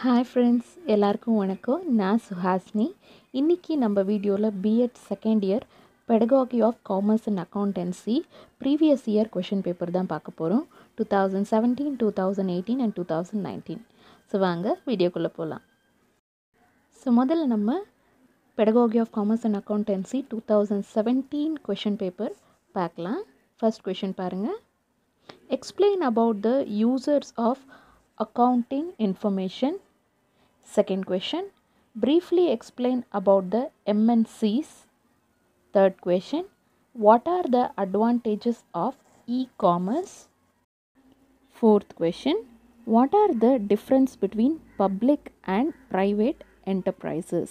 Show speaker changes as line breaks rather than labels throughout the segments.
Hi friends, எல்லாருக்கும் வணக்கம். நான் சுஹாஸ்னி. இன்றைக்கி நம்ம வீடியோவில் BEd second year pedagogy of commerce and accountancy previous year question paper தான் பார்க்க போகிறோம். 2017, 2018 அண்ட் 2019. ஸோ வாங்க வீடியோக்குள்ளே போகலாம். ஸோ முதல்ல நம்ம pedagogy of commerce and accountancy 2017 question paper பார்க்கலாம். ஃபர்ஸ்ட் கொஷின் பாருங்கள். Explain about the users of accounting information. Second question, briefly explain about the MNCs. Third question, what are the advantages of e-commerce? Fourth question, what are the difference between public and private enterprises?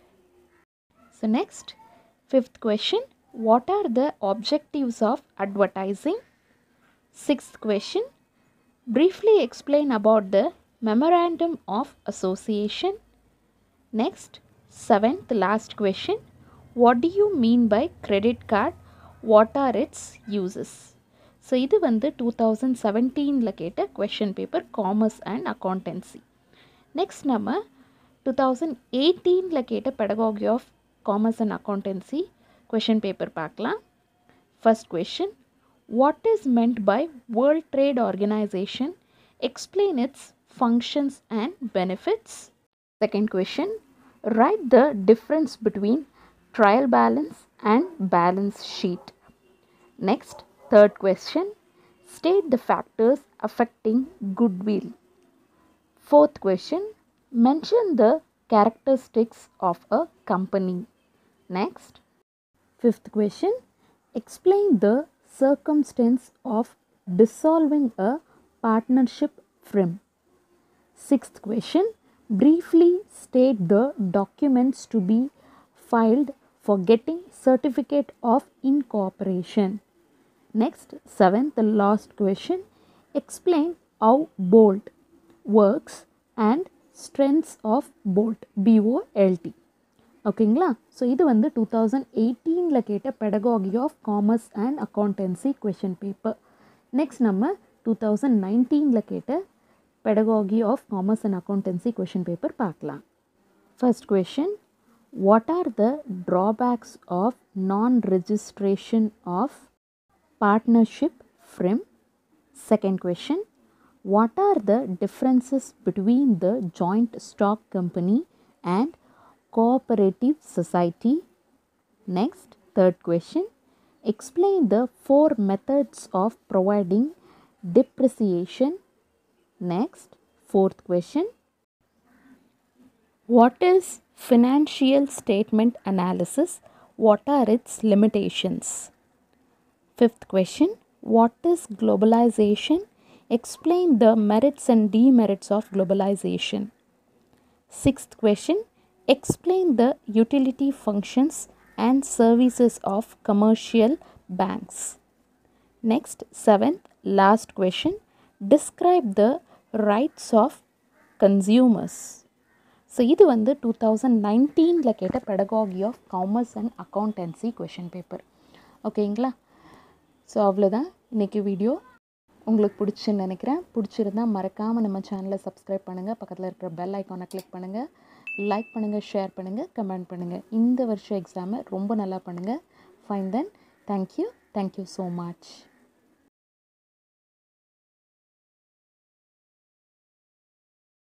So next, fifth question, what are the objectives of advertising? Sixth question, briefly explain about the memorandum of association. Next, seventh last question, what do you mean by credit card? What are its uses? So இது வந்து 2017ல கேட்ட question paper commerce and accountancy. Next நம்ம 2018ல கேட்ட pedagogy of commerce and accountancy question paper பார்க்கலாம். First question, what is meant by World Trade Organization? Explain its functions and benefits. Second question, write the difference between trial balance and balance sheet. Next, third question, state the factors affecting goodwill. Fourth question, mention the characteristics of a company. Next, fifth question, explain the circumstance of dissolving a partnership firm. Sixth question, briefly state the documents to be filed for getting certificate of incorporation. Next, seventh, the last question, explain how BOLT works and strengths of BOLT, BOLT. ஓகேங்களா? So இது வந்து 2018ல கேட்ட pedagogy of commerce and accountancy question paper. Next நம்ம 2019ல கேட்ட pedagogy of commerce and accountancy question paper பார்க்கலாம். First question, what are the drawbacks of non registration of partnership firm? Second question, what are the differences between the joint stock company and cooperative society? Next, third question, explain the four methods of providing depreciation. Next, fourth question, what is financial statement analysis? What are its limitations? Fifth question, what is globalization? Explain the merits and demerits of globalization. Sixth question, explain the utility functions and services of commercial banks. Next, seventh, last question, describe the rights of consumers. So இது வந்து 2019ல கேட்ட pedagogy of commerce and accountancy question paper. ஓகேங்களா? So அவ்வளோதான் இன்றைக்கி video. உங்களுக்கு பிடிச்சுன்னு நினைக்கிறேன். பிடிச்சிருந்தால் மறக்காமல் நம்ம சேனலை சப்ஸ்கிரைப் பண்ணுங்கள். பக்கத்தில் இருக்கிற பெல் ஐக்கானை கிளிக் பண்ணுங்கள். லைக் பண்ணுங்கள், ஷேர் பண்ணுங்கள், கமெண்ட் பண்ணுங்கள். இந்த வருஷம் எக்ஸாமை ரொம்ப நல்லா பண்ணுங்கள். Fine then. Thank you so much.